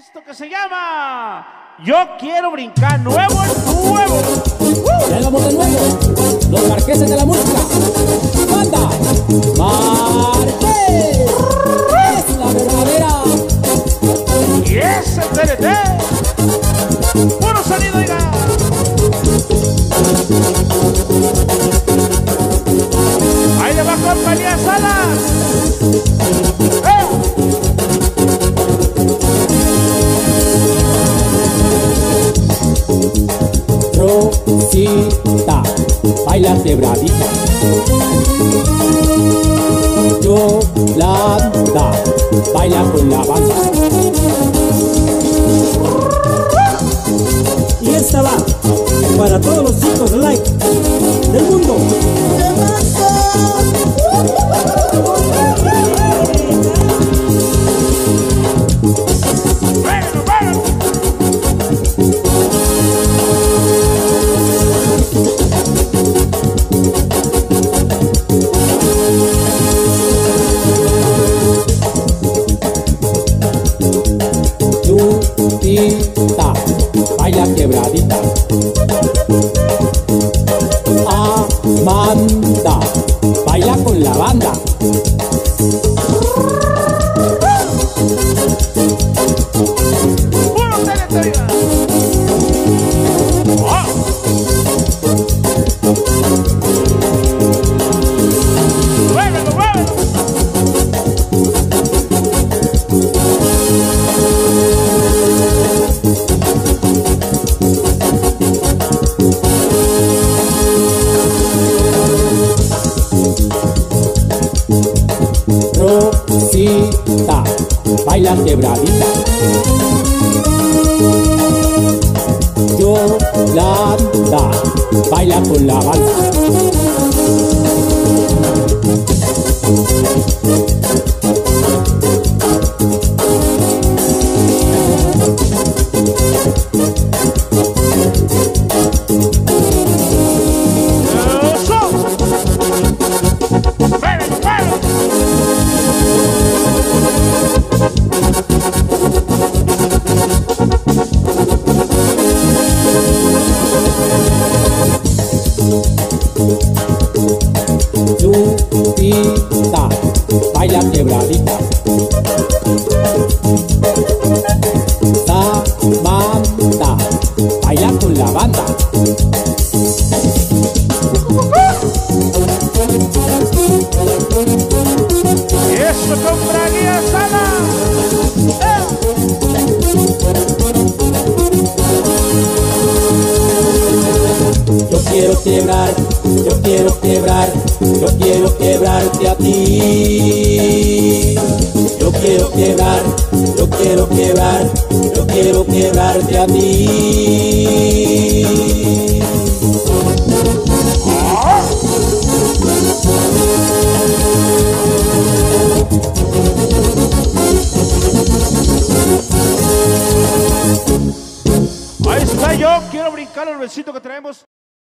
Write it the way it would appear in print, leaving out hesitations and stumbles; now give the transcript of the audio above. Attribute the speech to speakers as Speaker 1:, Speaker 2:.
Speaker 1: Esto que se llama Yo Quiero Brincar, nuevo es nuevo.
Speaker 2: Ya vamos de nuevo, los marqueses de la música. Banda Marqués, es la verdadera.
Speaker 1: Y ese TNT, puro sonido, oiga. Ahí le va compañía Salas.
Speaker 2: Rosita, baila quebradita. Yolanda, baila con la banda.
Speaker 3: Y esta va para todos los chicos like del mundo.
Speaker 2: Yulita, baila quebradita. Amanda, baila con la banda.
Speaker 1: Puro TNT, oiga. Muévelo, muévelo.
Speaker 2: Rosita, baila quebradita. Yolanda, baila con la banda. Yulita, baila quebradita. Samantha, baila con la banda.
Speaker 1: Y eso con Braguía Sala.
Speaker 2: Yo quiero quebrar, yo quiero quebrar, yo quiero quebrarte a ti. Yo quiero quebrar, yo quiero quebrar, yo quiero quebrarte a ti.
Speaker 1: Ahí está, Yo Quiero Brincar, el besito que traemos.